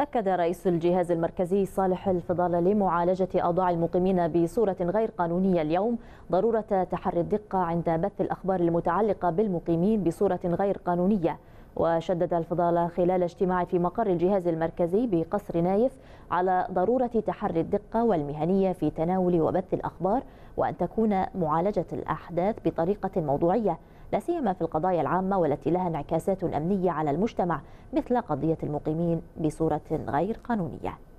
أكد رئيس الجهاز المركزي صالح الفضالة لمعالجة أوضاع المقيمين بصورة غير قانونية اليوم ضرورة تحري الدقة عند بث الأخبار المتعلقة بالمقيمين بصورة غير قانونية. وشدد الفضالة خلال اجتماع في مقر الجهاز المركزي بقصر نايف على ضرورة تحري الدقة والمهنية في تناول وبث الأخبار، وأن تكون معالجة الأحداث بطريقة موضوعية، لا سيما في القضايا العامة والتي لها انعكاسات أمنية على المجتمع، مثل قضية المقيمين بصورة غير قانونية.